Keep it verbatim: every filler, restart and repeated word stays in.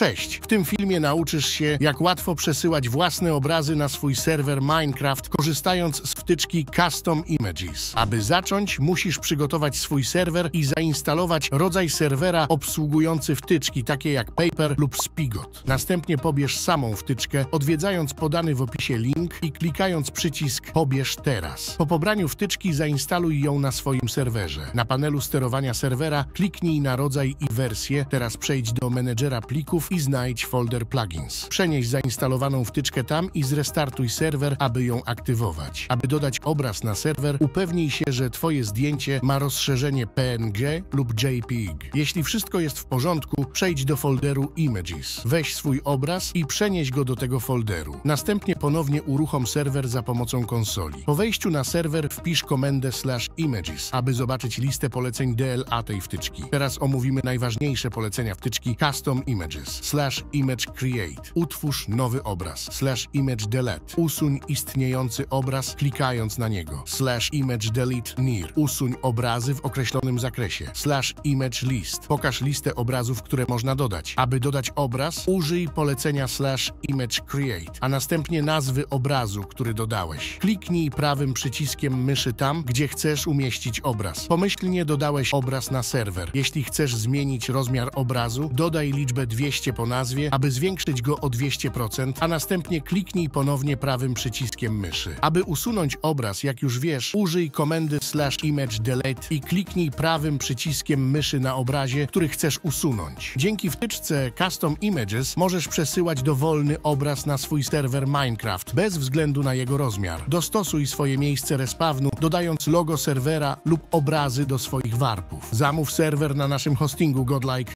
Cześć! W tym filmie nauczysz się, jak łatwo przesyłać własne obrazy na swój serwer Minecraft, korzystając z wtyczki Custom Images. Aby zacząć, musisz przygotować swój serwer i zainstalować rodzaj serwera obsługujący wtyczki, takie jak Paper lub Spigot. Następnie pobierz samą wtyczkę, odwiedzając podany w opisie link i klikając przycisk Pobierz teraz. Po pobraniu wtyczki zainstaluj ją na swoim serwerze. Na panelu sterowania serwera kliknij na rodzaj i wersję. Teraz przejdź do menedżera plików i znajdź folder plugins. Przenieś zainstalowaną wtyczkę tam i zrestartuj serwer, aby ją aktywować. Aby dodać obraz na serwer, upewnij się, że Twoje zdjęcie ma rozszerzenie P N G lub J P G. Jeśli wszystko jest w porządku, przejdź do folderu Images. Weź swój obraz i przenieś go do tego folderu. Następnie ponownie uruchom serwer za pomocą konsoli. Po wejściu na serwer wpisz komendę slash images, aby zobaczyć listę poleceń D L A tej wtyczki. Teraz omówimy najważniejsze polecenia wtyczki Custom Images. Slash image create. Utwórz nowy obraz. Slash image delete. Usuń istniejący obraz, klikając na niego. Slash image delete near. Usuń obrazy w określonym zakresie. Slash image list. Pokaż listę obrazów, które można dodać. Aby dodać obraz, użyj polecenia slash image create, a następnie nazwy obrazu, który dodałeś. Kliknij prawym przyciskiem myszy tam, gdzie chcesz umieścić obraz. Pomyślnie dodałeś obraz na serwer. Jeśli chcesz zmienić rozmiar obrazu, dodaj liczbę dwieście po nazwie, aby zwiększyć go o dwieście procent, a następnie kliknij ponownie prawym przyciskiem myszy. Aby usunąć obraz, jak już wiesz, użyj komendy slash image delete i kliknij prawym przyciskiem myszy na obrazie, który chcesz usunąć. Dzięki wtyczce Custom Images możesz przesyłać dowolny obraz na swój serwer Minecraft, bez względu na jego rozmiar. Dostosuj swoje miejsce respawnu, dodając logo serwera lub obrazy do swoich warpów. Zamów serwer na naszym hostingu Godlike